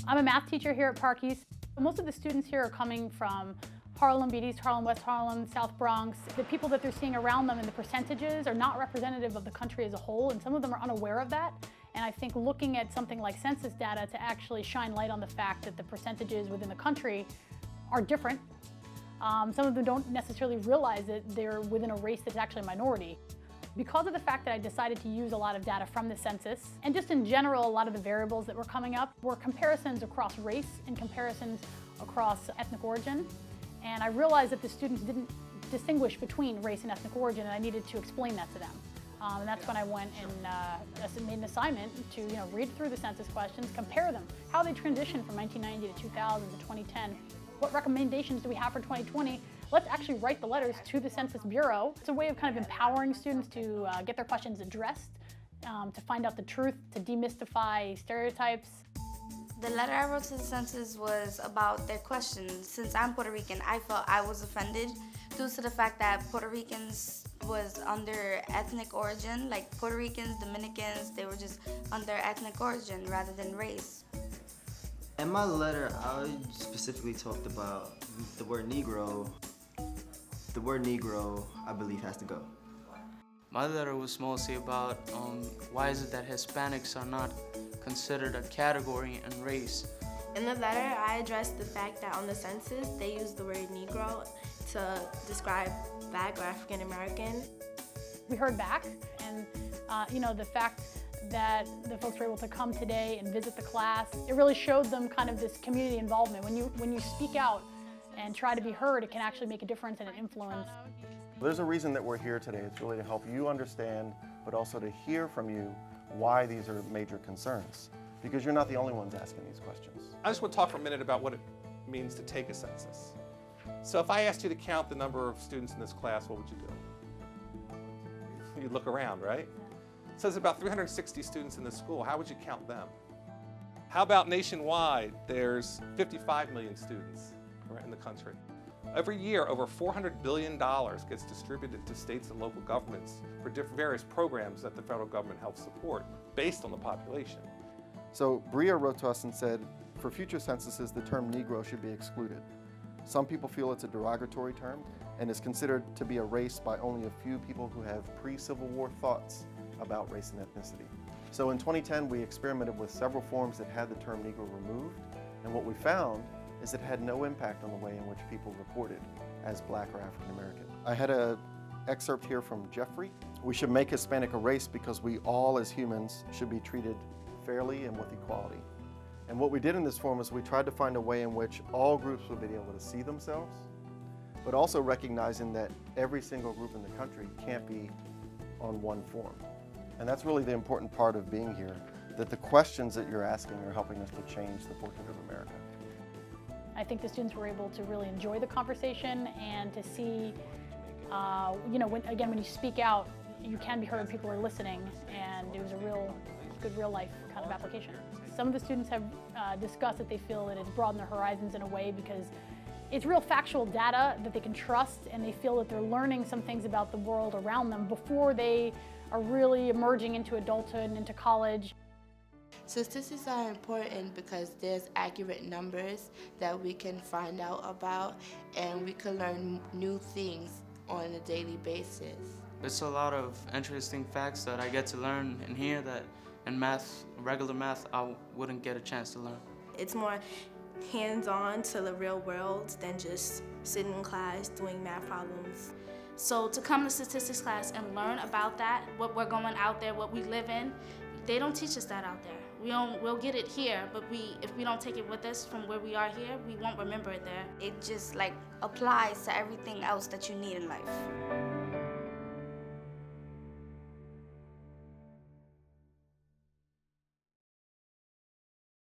I'm a math teacher here at Park East. Most of the students here are coming from Harlem, East Harlem, West Harlem, South Bronx. The people that they're seeing around them and the percentages are not representative of the country as a whole, and some of them are unaware of that. And I think looking at something like census data to actually shine light on the fact that the percentages within the country are different. Some of them don't necessarily realize that they're within a race that's actually a minority. Because of the fact that I decided to use a lot of data from the census, and just in general, a lot of the variables that were coming up were comparisons across race and comparisons across ethnic origin. And I realized that the students didn't distinguish between race and ethnic origin, and I needed to explain that to them. And that's when I went and made an assignment to read through the census questions, compare them, how they transitioned from 1990 to 2000 to 2010. What recommendations do we have for 2020? Let's actually write the letters to the Census Bureau. It's a way of kind of empowering students to get their questions addressed, to find out the truth, to demystify stereotypes. The letter I wrote to the census was about their questions. Since I'm Puerto Rican, I felt I was offended due to the fact that Puerto Ricans was under ethnic origin, like Puerto Ricans, Dominicans, they were just under ethnic origin rather than race. In my letter, I specifically talked about the word Negro. The word Negro, I believe, has to go. My letter was mostly about why is it that Hispanics are not considered a category in race. In the letter, I addressed the fact that on the census, they use the word Negro to describe Black or African American. We heard back, and the fact that the folks were able to come today and visit the class, it really showed them kind of this community involvement. When you speak out and try to be heard, it can actually make a difference and an influence. There's a reason that we're here today. It's really to help you understand, but also to hear from you why these are major concerns, because you're not the only ones asking these questions. I just want to talk for a minute about what it means to take a census. So if I asked you to count the number of students in this class, what would you do? You'd look around, right? It says about 360 students in this school. How would you count them? How about nationwide? There's 55 million students in the country. Every year, over $400 billion gets distributed to states and local governments for various programs that the federal government helps support based on the population. So Bria wrote to us and said, for future censuses, the term Negro should be excluded. Some people feel it's a derogatory term and is considered to be a race by only a few people who have pre-Civil War thoughts about race and ethnicity. So in 2010, we experimented with several forms that had the term Negro removed, and what we found is it had no impact on the way in which people reported as Black or African American. I had an excerpt here from Jeffrey. We should make Hispanic a race because we all as humans should be treated fairly and with equality. And what we did in this form is we tried to find a way in which all groups would be able to see themselves, but also recognizing that every single group in the country can't be on one form. And that's really the important part of being here, that the questions that you're asking are helping us to change the portrait of America. I think the students were able to really enjoy the conversation and to see, when you speak out, you can be heard, people are listening, and it was a good real life kind of application. Some of the students have discussed that they feel that it's broadened their horizons in a way because it's real factual data that they can trust, and they feel that they're learning some things about the world around them before they are really emerging into adulthood and into college. Statistics are important because there's accurate numbers that we can find out about, and we can learn new things on a daily basis. It's a lot of interesting facts that I get to learn in here that in math, regular math, I wouldn't get a chance to learn. It's more hands-on to the real world than just sitting in class doing math problems. So to come to statistics class and learn about that, what we're going out there, what we live in, they don't teach us that out there. We'll get it here, but if we don't take it with us from where we are here, we won't remember it there. It just applies to everything else that you need in life.